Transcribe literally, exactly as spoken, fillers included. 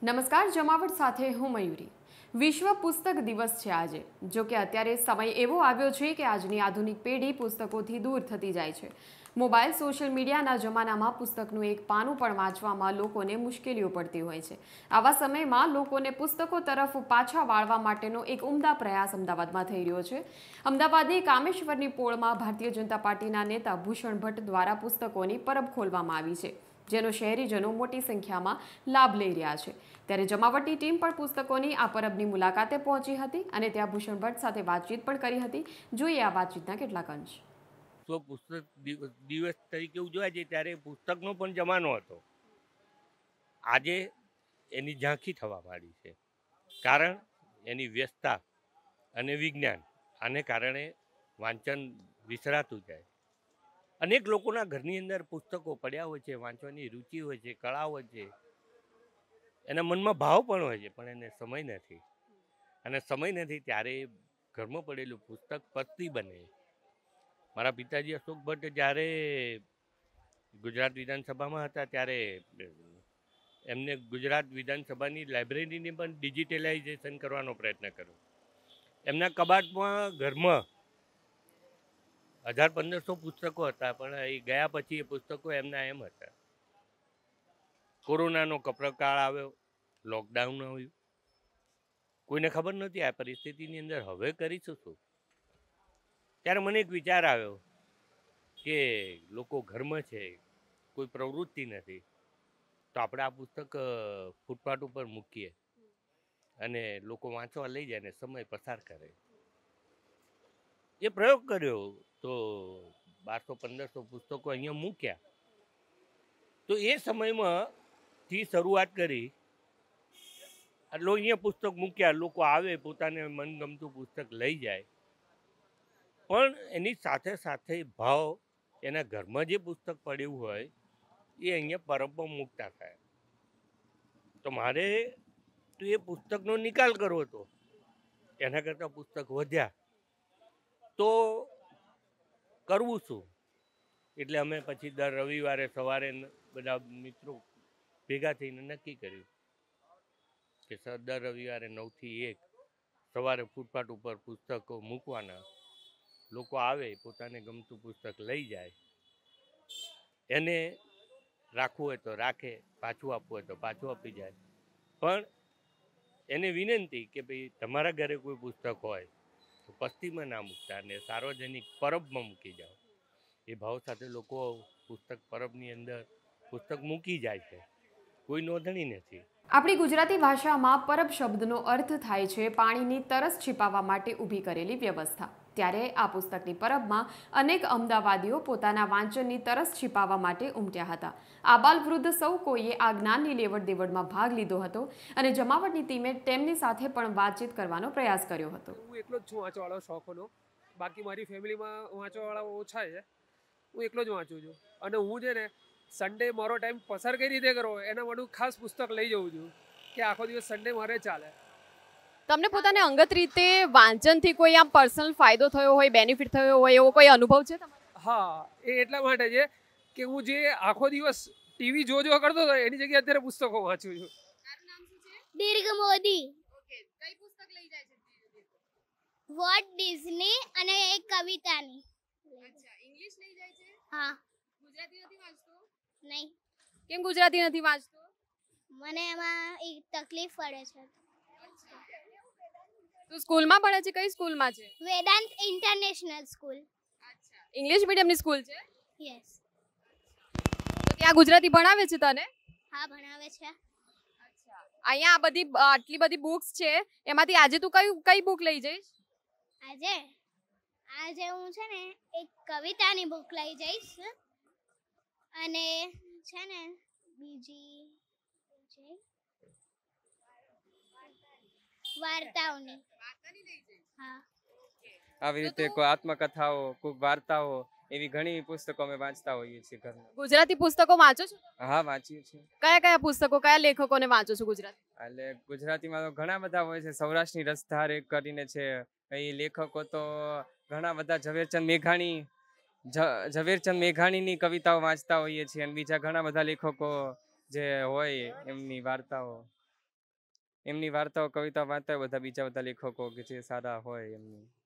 નમસ્કાર, જમાવટ સાથે હું મયુરી। વિશ્વ પુસ્તક દિવસ છે આજે। જો કે અત્યારે સમય એવો આવ્યો છે કે આજની આધુનિક પેઢી પુસ્તકોથી દૂર થતી જાય છે। મોબાઈલ સોશિયલ મીડિયાના જમાનામાં પુસ્તકનું એક પાનું પણ વાંચવામાં લોકોને મુશ્કેલીઓ પડતી હોય છે। આવા સમયમાં લોકોને પુસ્તકો તરફ પાછા વાળવા માટેનો એક ઉમદા પ્રયાસ અમદાવાદમાં થઈ રહ્યો છે। અમદાવાદની કામેશ્વરની પોળમાં ભારતીય જનતા પાર્ટીના નેતા ભૂષણ ભટ્ટ દ્વારા પુસ્તકોની પરબ ખોલવામાં આવી છે, જેનો શહેરીજનો મોટી સંખ્યામાં લાભ લઈ રહ્યા છે। ત્યારે જમાવટની ટીમ પણ પુસ્તકોની આ પરબની મુલાકાતે પહોંચી હતી અને ત્યાં ભૂષણ ભટ્ટ સાથે વાતચીત પણ કરી હતી। જોઈએ આ વાતચીતના કેટલાક અંશ। તો પુસ્તક દિવસ તરીકે ઉજવાય છે ત્યારે પુસ્તકનો પણ જમાનો હતો। આજે એની ઝાંખી થવા માંડી છે, કારણ એની વ્યસ્તતા અને વિજ્ઞાન। આને કારણે વાંચન વિસરાતું જાય। અનેક લોકોના ઘરની અંદર પુસ્તકો પડ્યા હોય છે, વાંચવાની રુચિ હોય છે, કળા હોય છે, એના મનમાં ભાવ પણ હોય છે, પણ એને સમય નથી। અને સમય નથી ત્યારે ઘરમાં પડેલું પુસ્તક પત્તી બને। મારા પિતાજી અશોક ભટ્ટ જ્યારે ગુજરાત વિધાનસભામાં હતા ત્યારે એમને ગુજરાત વિધાનસભાની લાઇબ્રેરીને પણ ડિજિટલાઇઝેશન કરવાનો પ્રયત્ન કર્યો। એમના કબાટમાં ઘરમાં હજાર પંદરસો પુસ્તકો હતા, પણ એ ગયા પછી એ પુસ્તકો એમના એમ હતા। કોરોનાનો કપરકાળ આવ્યો, લોકડાઉન આવ્યું, કોઈને ખબર નહોતી આ પરિસ્થિતિની અંદર હવે કરીશું શું। ત્યારે મને એક વિચાર આવ્યો કે લોકો ઘરમાં છે, કોઈ પ્રવૃત્તિ નથી, તો આપણે આ પુસ્તક ફૂટપાથ ઉપર મૂકીએ અને લોકો વાંચવા લઈ જાય ને સમય પસાર કરે। એ પ્રયોગ કર્યો તો બારસો પંદરસો પુસ્તકો અહીંયા મૂક્યા। તો એ સમયમાં થી શરૂઆત કરી, એટલે અહીંયા પુસ્તક મૂક્યા, લોકો આવે પોતાને મનગમતું પુસ્તક લઈ જાય, પણ એની સાથે સાથે ભાવ એના ઘરમાં જે પુસ્તક પડ્યું હોય એ અહીંયા પરબમાં મૂકતા થાય। તો મારે તો એ પુસ્તકનો નિકાલ કરવો હતો, એના કરતાં પુસ્તક વધ્યા તો કરવું શું। એટલે અમે પછી દર રવિવારે સવારે બધા મિત્રો ભેગા થઈને નક્કી કર્યું કે દર રવિવારે નવથી એક સવારે ફૂટપાથ ઉપર પુસ્તકો મૂકવાના। લોકો આવે, પોતાને ગમતું પુસ્તક લઈ જાય, એને રાખવું હોય તો રાખે, પાછું આપવું હોય તો પાછું આપી જાય, પણ એને વિનંતી કે ભાઈ તમારા ઘરે કોઈ પુસ્તક હોય તો પસ્તીમાં ના મૂકતા અને સાર્વજનિક પરબમાં મૂકી જાઓ। એ ભાવ સાથે લોકો પુસ્તક પરબની અંદર પુસ્તક મૂકી જાય છે, કોઈ નોંધણી નથી। આપણી ગુજરાતી ભાષામાં પરબ શબ્દનો અર્થ થાય છે પાણીની તરસ छिपाવવા માટે ઊભી કરેલી વ્યવસ્થા। ત્યારે આ પુસ્તકની પરબમાં અનેક અમદાવાદીઓ પોતાના વાંચનની તરસ छिपाવવા માટે ઉમટ્યા હતા। આબાલ વૃદ્ધ સૌ કોઈએ આ જ્ઞાનની લેવડ દેવડમાં ભાગ લીધો હતો અને જમાવટની ટીમે તેમની સાથે પણ વાતચીત કરવાનો પ્રયાસ કર્યો હતો। હું એકલો જ છું વાંચવાવાળો શોખનો, બાકી મારી ફેમિલીમાં વાંચવાવાળા ઓછા છે, હું એકલો જ વાંચું છું। અને હું છે ને સન્ડે મારો ટાઈમ પસાર કઈ રીતે કરવો એના માટે ખાસ પુસ્તક લઈ જઉં છું કે આખો દિવસ સન્ડે મારે ચાલે। તમને પોતાને અંગત રીતે વાંચનથી કોઈ આમ પર્સનલ ફાયદો થયો હોય, બેનિફિટ થયો હોય એવો કોઈ અનુભવ છે તમારો? હા, એ એટલા માટે છે કે હું જે આખો દિવસ ટીવી જો જો કરતો હતો એની જગ્યાએ અત્યારે પુસ્તકો વાંચું છું। દીર્ઘ મોદી, ઓકે, કઈ પુસ્તક લઈ જાય છે? વોલ્ટ ડિઝની અને એક કવિતાની। અચ્છા, ઇંગ્લિશ લઈ જાય છે? હા। ગુજરાતી નથી વાંચતો? નહીં, કેમ ગુજરાતી નથી વાંચતો? મને એમાં એક તકલીફ પડે છે। તું સ્કૂલમાં ભણે છે? કઈ સ્કૂલમાં છે? Vedant international school. અચ્છા, ઇંગ્લિશ મીડિયમની સ્કૂલ છે? યસ। તો ત્યાં ગુજરાતી ભણાવે છે તને? હા, ભણાવે છે। અચ્છા, અહીંયા આ બધી આટલી બધી બુક્સ છે, એમાંથી આજે તું કઈ કઈ બુક લઈ જઈશ? આજે આજે હું છે ને એક કવિતાની બુક લઈ જઈશ અને છે ને બીજી બીજી વાર્તાઓની। વાર્તાની લઈ જઈશ? હા। આવી રીતે કોઈ આત્મકથાઓ, કોઈ વાર્તાઓ, એવી ઘણી પુસ્તકો અમે વાંચતા હોઈએ છીએ ઘરમાં। ગુજરાતી પુસ્તકો વાંચો છો? હા, વાંચીએ છીએ। કયા કયા પુસ્તકો, કયા લેખકોને વાંચો છો ગુજરાતી? એટલે ગુજરાતીમાં તો ઘણા બધા હોય છે। સૌરાષ્ટ્રની રસધાર એક કરીને છે, એ લેખકો તો ઘણા બધા, ઝવેરચંદ મેઘાણી, ઝવેરચંદ મેઘાણીની કવિતાઓ વાંચતા હોઈએ છીએ અને બીજા ઘણા બધા લેખકો જે હોય એમની વાર્તાઓ। એમની વાર્તાઓ કવિતાઓ વાંચતા હોય બધા બીજા બધા લેખકો કે જે સારા હોય એમની.